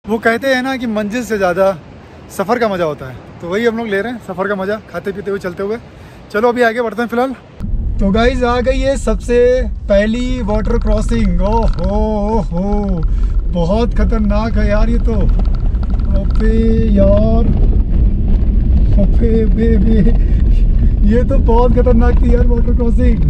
वो कहते हैं ना कि मंजिल से ज़्यादा सफ़र का मज़ा होता है, तो वही हम लोग ले रहे हैं, सफ़र का मज़ा खाते पीते हुए चलते हुए। चलो अभी आगे बढ़ते हैं फ़िलहाल। तो गाइस आ गई है सबसे पहली वाटर क्रॉसिंग। हो बहुत ख़तरनाक है यार ये तो। अबे यार, अबे बे ये तो बहुत ख़तरनाक थी यार वाटर क्रॉसिंग।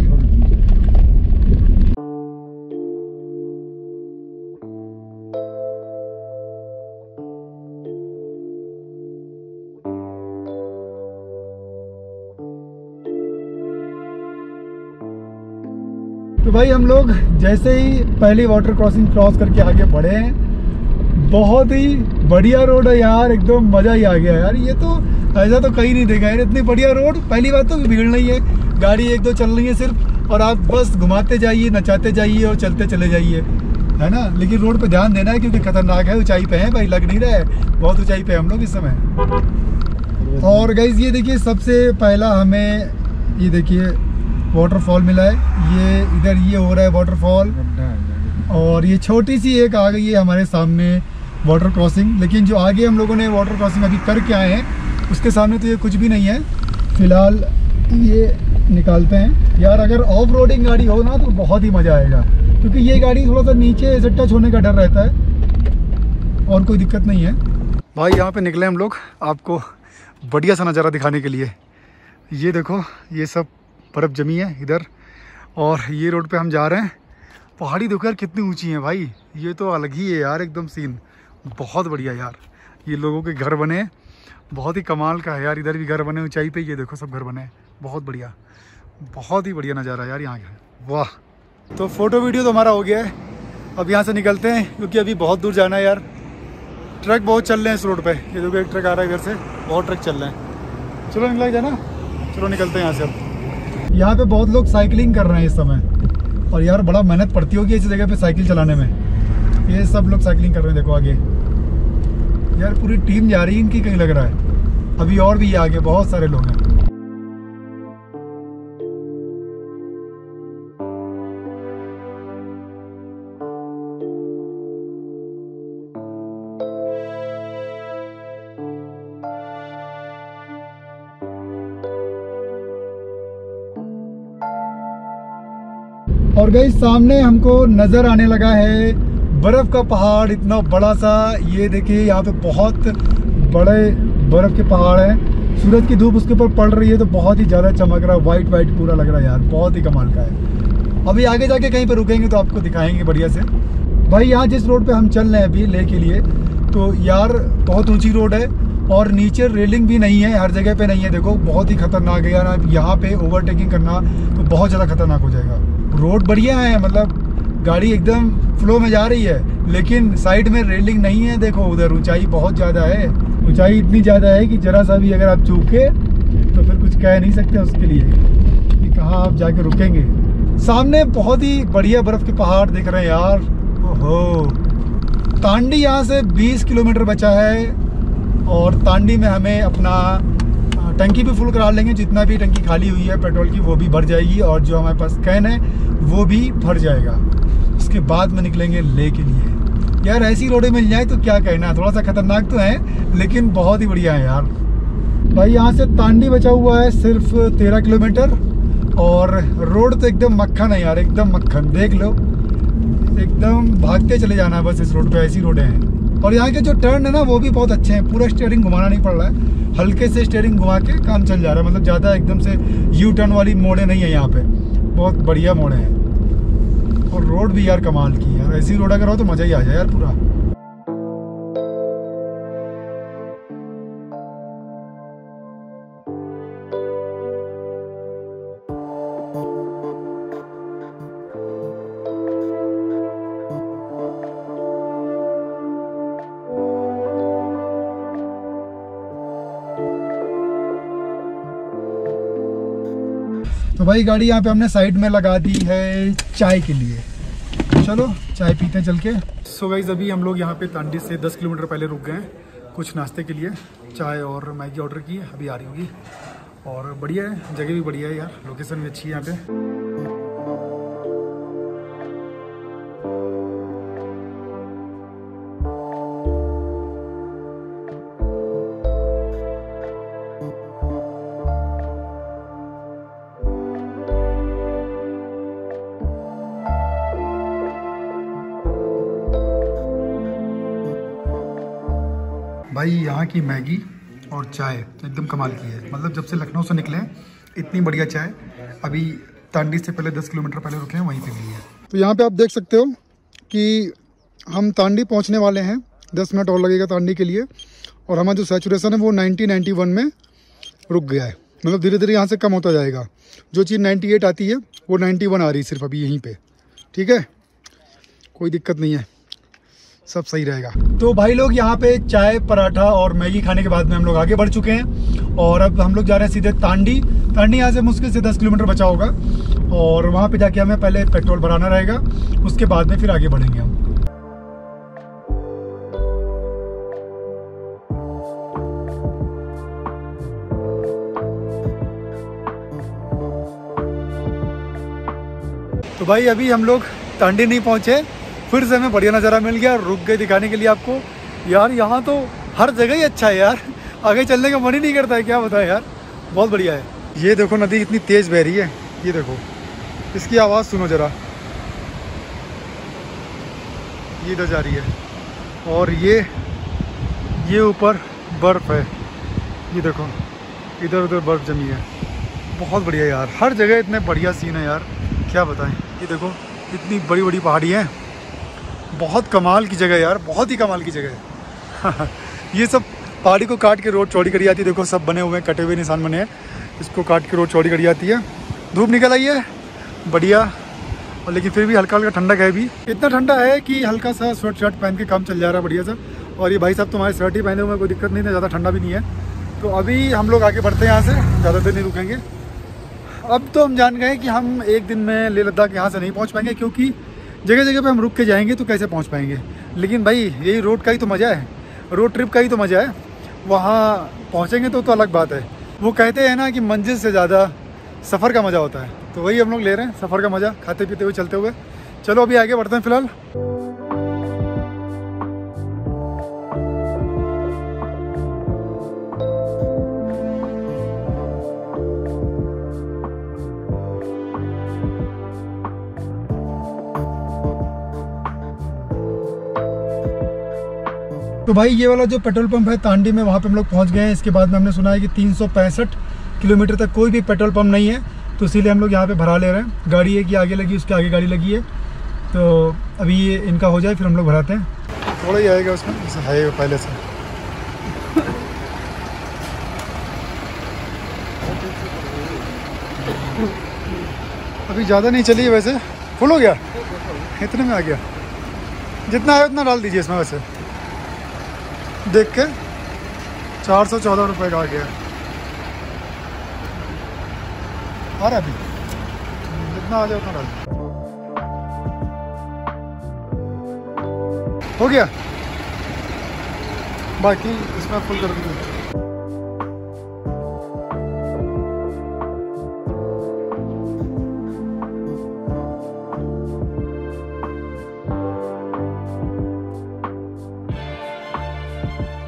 तो भाई हम लोग जैसे ही पहली वाटर क्रॉसिंग क्रॉस करके आगे बढ़े हैं, बहुत ही बढ़िया रोड है यार, एकदम मज़ा ही आ गया यार। ये तो ऐसा तो कहीं नहीं देखा है, इतनी बढ़िया रोड। पहली बात तो भीड़ नहीं है, गाड़ी एक दो चल रही है सिर्फ, और आप बस घुमाते जाइए, नचाते जाइए और चलते चले जाइए, है ना। लेकिन रोड पे ध्यान देना है क्योंकि खतरनाक है, ऊंचाई पे है भाई, लग नहीं रहा है, बहुत ऊंचाई पे हम लोग इस समय। और गाइस ये देखिए सबसे पहला हमें ये देखिए वाटरफॉल मिला है। ये इधर ये हो रहा है वाटरफॉल, और ये छोटी सी एक आ गई है हमारे सामने वाटर क्रॉसिंग। लेकिन जो आगे हम लोगों ने वाटर क्रॉसिंग अभी करके आए हैं उसके सामने तो ये कुछ भी नहीं है फिलहाल। ये निकालते हैं यार। अगर ऑफ रोडिंग गाड़ी हो ना तो बहुत ही मज़ा आएगा, क्योंकि ये गाड़ी थोड़ा सा नीचे से टच होने का डर रहता है, और कोई दिक्कत नहीं है। भाई यहाँ पे निकले हम लोग आपको बढ़िया सा नज़ारा दिखाने के लिए। ये देखो ये सब बर्फ़ जमी है इधर, और ये रोड पे हम जा रहे हैं। पहाड़ी देखो यार कितनी ऊंची है भाई, ये तो अलग ही है यार एकदम सीन, बहुत बढ़िया यार। ये लोगों के घर बने, बहुत ही कमाल का है यार। इधर भी घर बने ऊंचाई पे, ये देखो सब घर बने, बहुत बढ़िया, बहुत ही बढ़िया नज़ारा यार यहाँ का, वाह। तो फ़ोटो वीडियो तो हमारा हो गया है, अब यहाँ से निकलते हैं क्योंकि अभी बहुत दूर जाना है यार। ट्रक बहुत चल रहे हैं इस रोड पर, ये देखो एक ट्रक आ रहा है इधर से, बहुत ट्रक चल रहे हैं। चलो निकला जाना, चलो निकलते हैं यहाँ से। अब यहाँ पे बहुत लोग साइकिलिंग कर रहे हैं इस समय, और यार बड़ा मेहनत पड़ती होगी इस जगह पे साइकिल चलाने में। ये सब लोग साइकिलिंग कर रहे हैं देखो आगे, यार पूरी टीम जा रही है इनकी, कहीं लग रहा है। अभी और भी आगे बहुत सारे लोग हैं। और गाइस सामने हमको नज़र आने लगा है बर्फ़ का पहाड़, इतना बड़ा सा। ये देखिए यहाँ पे बहुत बड़े बर्फ़ के पहाड़ हैं। सूरज की धूप उसके ऊपर पड़ रही है तो बहुत ही ज़्यादा चमक रहा है, वाइट वाइट पूरा लग रहा है यार, बहुत ही कमाल का है। अभी आगे जाके कहीं पे रुकेंगे तो आपको दिखाएंगे बढ़िया से। भाई यहाँ जिस रोड पे हम चल रहे हैं अभी ले के लिए, तो यार बहुत ऊँची रोड है, और नीचे रेलिंग भी नहीं है, हर जगह पे नहीं है। देखो बहुत ही खतरनाक है यार, यहाँ पे ओवरटेकिंग करना तो बहुत ज़्यादा खतरनाक हो जाएगा। रोड बढ़िया है, मतलब गाड़ी एकदम फ्लो में जा रही है, लेकिन साइड में रेलिंग नहीं है। देखो उधर ऊंचाई बहुत ज़्यादा है, ऊंचाई इतनी ज़्यादा है कि जरा सा भी अगर आप चूके तो फिर कुछ कह नहीं सकते उसके लिए कि कहाँ आप जाके रुकेंगे। सामने बहुत ही बढ़िया बर्फ़ के पहाड़ दिख रहे हैं यार। ओहो, तांडी यहाँ से 20 किलोमीटर बचा है, और तांडी में हमें अपना टंकी भी फुल करा लेंगे, जितना भी टंकी खाली हुई है पेट्रोल की वो भी भर जाएगी, और जो हमारे पास कैन है वो भी भर जाएगा। उसके बाद में निकलेंगे ले के लिए। यार ऐसी रोडें मिल जाए तो क्या कहना, थोड़ा सा खतरनाक तो है लेकिन बहुत ही बढ़िया है यार। भाई यहाँ से तांडी बचा हुआ है सिर्फ 13 किलोमीटर, और रोड तो एकदम मक्खन है यार, एकदम मक्खन। देख लो एकदम भागते चले जाना है बस इस रोड पे, ऐसी रोडें हैं। और यहाँ के जो टर्न है ना वो भी बहुत अच्छे हैं, पूरा स्टीयरिंग घुमाना नहीं पड़ रहा है, हल्के से स्टीयरिंग घुमा के काम चल जा रहा है। मतलब ज़्यादा एकदम से यू टर्न वाली मोड़ें नहीं है यहाँ पे, बहुत बढ़िया मोड़ें हैं। और रोड भी यार कमाल की यार, ऐसी रोड अगर हो तो मज़ा ही आ जाए यार पूरा। तो भाई गाड़ी यहाँ पे हमने साइड में लगा दी है चाय के लिए, चलो चाय पीते हैं चल के। सो गाइस अभी हम लोग यहाँ पे तांडी से 10 किलोमीटर पहले रुक गए हैं कुछ नाश्ते के लिए। चाय और मैगी ऑर्डर की है, अभी आ रही होगी। और बढ़िया है, जगह भी बढ़िया है यार, लोकेशन भी अच्छी है यहाँ पे। भाई यहाँ की मैगी और चाय एकदम कमाल की है। मतलब जब से लखनऊ से निकले इतनी बढ़िया चाय। अभी तांडी से पहले 10 किलोमीटर पहले रुके हैं, वहीं पे मिली है। तो यहाँ पे आप देख सकते हो कि हम तांडी पहुँचने वाले हैं। 10 मिनट और लगेगा तांडी के लिए। और हमारा जो सैचुरेशन है वो 90-91 में रुक गया है। मतलब धीरे धीरे यहाँ से कम होता जाएगा। जो चीज़ 98 आती है वो 91 आ रही है सिर्फ अभी यहीं पे। ठीक है, कोई दिक्कत नहीं है, सब सही रहेगा। तो भाई लोग यहाँ पे चाय पराठा और मैगी खाने के बाद में हम लोग आगे बढ़ चुके हैं और अब हम लोग जा रहे हैं सीधे तांडी। तांडी यहाँ से मुश्किल से 10 किलोमीटर बचा होगा और वहाँ पे जाके हमें पहले पेट्रोल भराना रहेगा, उसके बाद में फिर आगे बढ़ेंगे हम। तो भाई अभी हम लोग तांडी नहीं पहुँचे, फिर से हमें बढ़िया नज़ारा मिल गया। रुक गए दिखाने के लिए आपको। यार यहाँ तो हर जगह ही अच्छा है यार, आगे चलने का मन ही नहीं करता है, क्या बताएं यार, बहुत बढ़िया है। ये देखो नदी इतनी तेज़ बह रही है, ये देखो इसकी आवाज़ सुनो ज़रा, ये इधर जा रही है। और ये ऊपर बर्फ़ है, ये देखो इधर उधर बर्फ़ जमी है। बहुत बढ़िया यार, हर जगह इतने बढ़िया सीन है यार, क्या बताएं। ये देखो इतनी बड़ी बड़ी पहाड़ी हैं, बहुत कमाल की जगह यार, बहुत ही कमाल की जगह है। ये सब पहाड़ी को काट के रोड चौड़ी करी जाती है। देखो सब बने हुए हैं, कटे हुए निशान बने हैं, इसको काट के रोड चौड़ी करी जाती है। धूप निकल आई है बढ़िया, और लेकिन फिर भी हल्का हल्का ठंडक है। भी इतना ठंडा है कि हल्का सा स्वेट शर्ट पहन के काम चल जा रहा है बढ़िया सा। और ये भाई साहब तुम्हारे शर्ट ही पहने हुए, कोई दिक्कत नहीं है, ज़्यादा ठंडा भी नहीं है। तो अभी हम लोग आगे बढ़ते हैं यहाँ से, ज़्यादा देर नहीं रुकेंगे। अब तो हम जान गए कि हम एक दिन में लेह लद्दाख यहाँ से नहीं पहुँच पाएंगे, क्योंकि जगह जगह पे हम रुक के जाएंगे तो कैसे पहुँच पाएंगे। लेकिन भाई यही रोड का ही तो मज़ा है, रोड ट्रिप का ही तो मज़ा है। वहाँ पहुँचेंगे तो अलग बात है। वो कहते हैं ना कि मंजिल से ज़्यादा सफ़र का मज़ा होता है, तो वही हम लोग ले रहे हैं, सफ़र का मज़ा, खाते पीते हुए चलते हुए। चलो अभी आगे बढ़ते हैं फिलहाल। तो भाई ये वाला जो पेट्रोल पंप है तांडी में, वहाँ पे हम लोग पहुँच गए हैं। इसके बाद में हमने सुना है कि 365 किलोमीटर तक कोई भी पेट्रोल पंप नहीं है, तो इसीलिए हम लोग यहाँ पे भरा ले रहे हैं। गाड़ी एक ही आगे लगी, उसके आगे गाड़ी लगी है। तो अभी ये इनका हो जाए फिर हम लोग भराते हैं। थोड़ा ही आएगा उसमें, है पहले से। अभी ज़्यादा नहीं चली है वैसे, फुल हो गया, इतने में आ गया। जितना है उतना डाल दीजिए इसमें। वैसे देख के 414 रुपये का आ गया। आ रहा अभी, जितना आ जाए उतना डाल। हो गया, बाकी इसमें फुल कर दीजिए।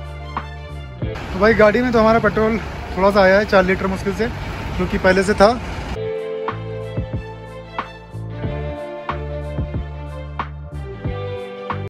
भाई गाड़ी में तो हमारा पेट्रोल थोड़ा सा आया है, 4 लीटर मुश्किल से, क्योंकि पहले से था